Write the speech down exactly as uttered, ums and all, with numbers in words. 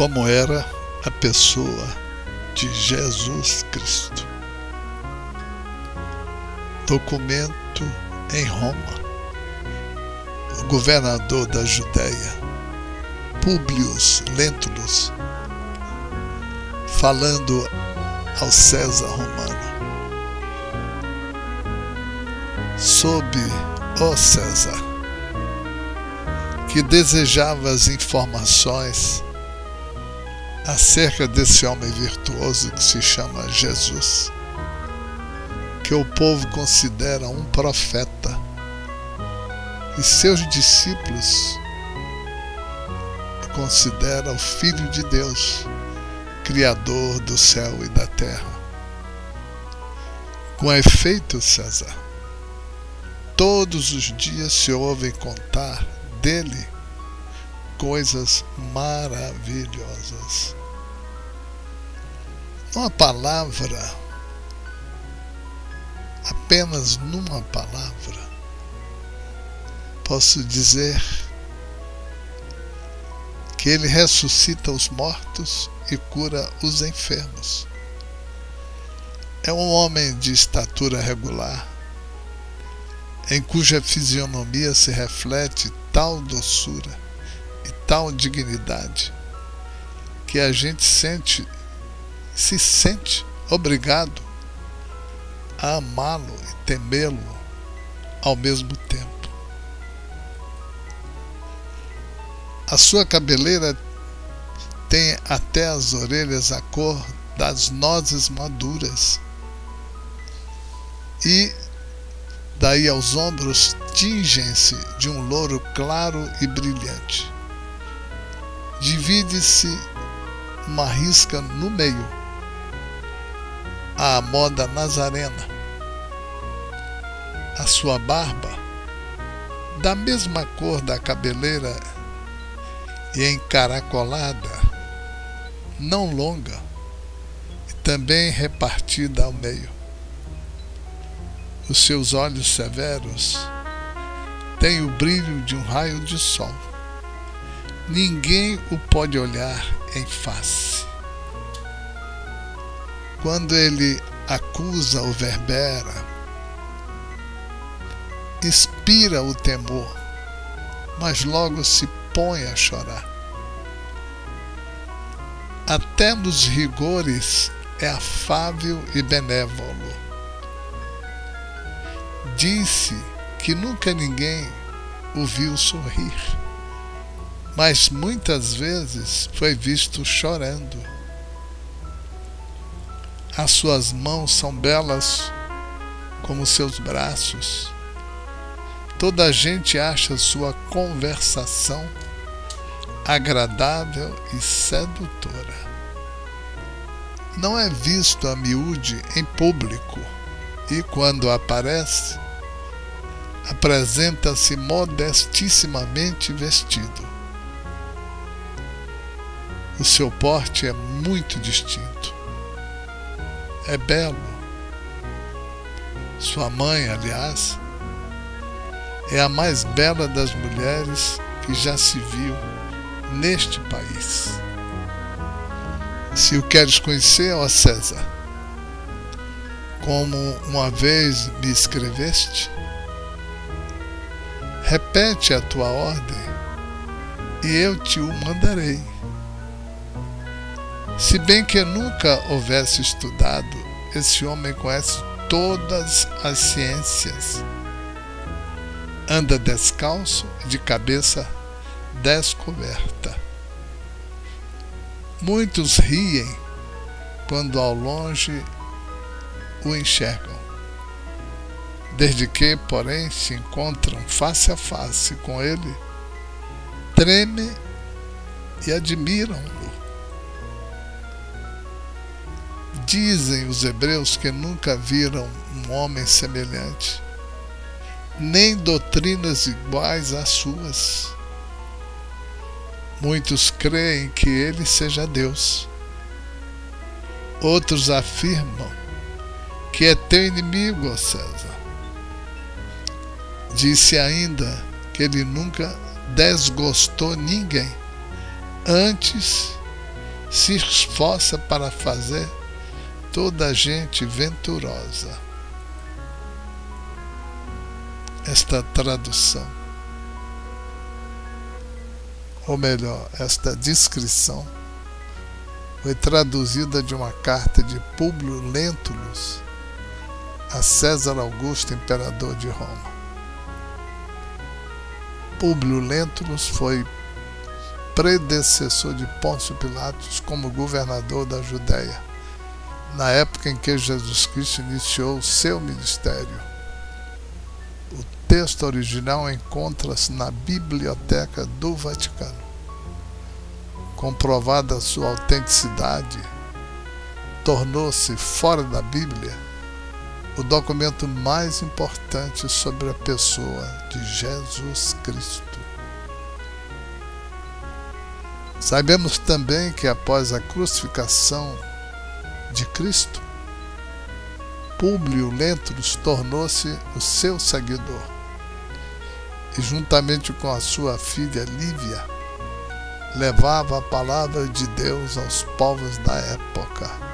como era a pessoa de Jesus Cristo. Documento em Roma. O governador da Judéia, Públio Lentulus, falando ao César romano: soube, ó César, que desejavas informações acerca desse homem virtuoso que se chama Jesus, que o povo considera um profeta, e seus discípulos o consideram o Filho de Deus, Criador do céu e da terra. Com efeito, César, todos os dias se ouvem contar dele coisas maravilhosas. Uma palavra, apenas numa palavra, posso dizer que ele ressuscita os mortos e cura os enfermos. É um homem de estatura regular, em cuja fisionomia se reflete tal doçura e tal dignidade, que a gente sente, se sente obrigado a amá-lo e temê-lo ao mesmo tempo. A sua cabeleira tem até as orelhas a cor das nozes maduras, e daí aos ombros tingem-se de um louro claro e brilhante. Divide-se uma risca no meio, à moda nazarena. A sua barba, da mesma cor da cabeleira e encaracolada, não longa, e também repartida ao meio. Os seus olhos severos têm o brilho de um raio de sol. Ninguém o pode olhar em face. Quando ele acusa ou verbera, inspira o temor, mas logo se põe a chorar. Até nos rigores é afável e benévolo. Disse que nunca ninguém o viu sorrir, mas muitas vezes foi visto chorando. As suas mãos são belas como seus braços. Toda a gente acha sua conversação agradável e sedutora. Não é visto a miúde em público e, quando aparece, apresenta-se modestissimamente vestido. O seu porte é muito distinto. É belo. Sua mãe, aliás, é a mais bela das mulheres que já se viu neste país. Se o queres conhecer, ó César, como uma vez me escreveste, repete a tua ordem e eu te o mandarei. Se bem que nunca houvesse estudado, esse homem conhece todas as ciências. Anda descalço e de cabeça descoberta. Muitos riem quando ao longe o enxergam. Desde que, porém, se encontram face a face com ele, tremem e admiram-no. Dizem os hebreus que nunca viram um homem semelhante, nem doutrinas iguais às suas. Muitos creem que ele seja Deus. Outros afirmam que é teu inimigo, ó César. Disse ainda que ele nunca desgostou ninguém. Antes, se esforça para fazer toda a gente venturosa. Esta tradução, ou melhor, esta descrição, foi traduzida de uma carta de Públio Lentulus a César Augusto, imperador de Roma. Públio Lentulus foi predecessor de Pôncio Pilatos como governador da Judéia, na época em que Jesus Cristo iniciou o seu ministério. O texto original encontra-se na Biblioteca do Vaticano. Comprovada a sua autenticidade, tornou-se, fora da Bíblia, o documento mais importante sobre a pessoa de Jesus Cristo. Sabemos também que após a crucificação de Cristo, Públio Lentulus tornou-se o seu seguidor e, juntamente com a sua filha Lívia, levava a palavra de Deus aos povos da época.